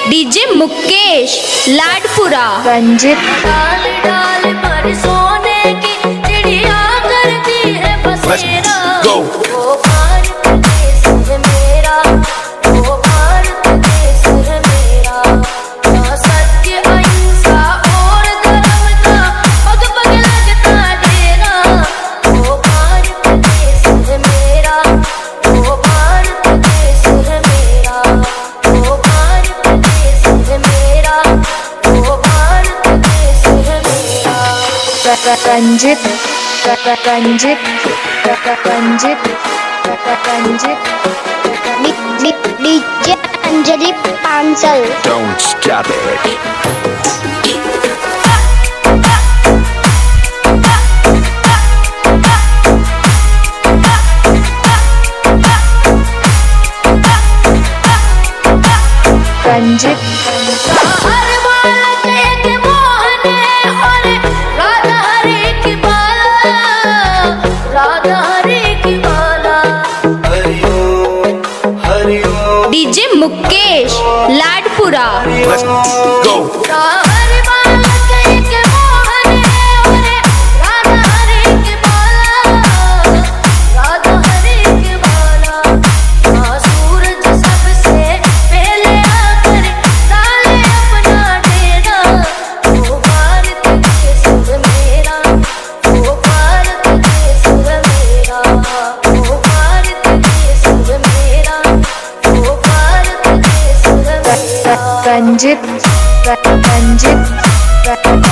DJ Mukesh Ladpura. Ranjit डाल डाल पर सोने की चिड़िया करती है बसेरा। वो भारत देश है मेरा, वो भारत देश है मेरा। जहाँ सत्य अहिंसा और धर्म का पग पग लगता डेरा। वो भारत देश है मेरा, वो भारत देश है मेरा। वो भारत देश है मेरा, वो भारत देश है मेरा। Ranjit Ranjit Ranjit Ranjit DJ Anjali Pansal. Don't stop it. Ranjit हर बालक एक मोहन है और राधा हरे की बाला। राधा हरे की बाला। DJ Mukesh Ladpura. Let's go. हर बालक एक मोहन है और राधा हरे की बाला। राधा हरे की बाला। हाँ, सूरज सबसे पहले आकर डाले अपना डेरा। वो भारत देश है मेरा, वो भारत देश है मेरा। वो भारत देश है मेरा, वो भारत देश है मेरा। रंजित रंजित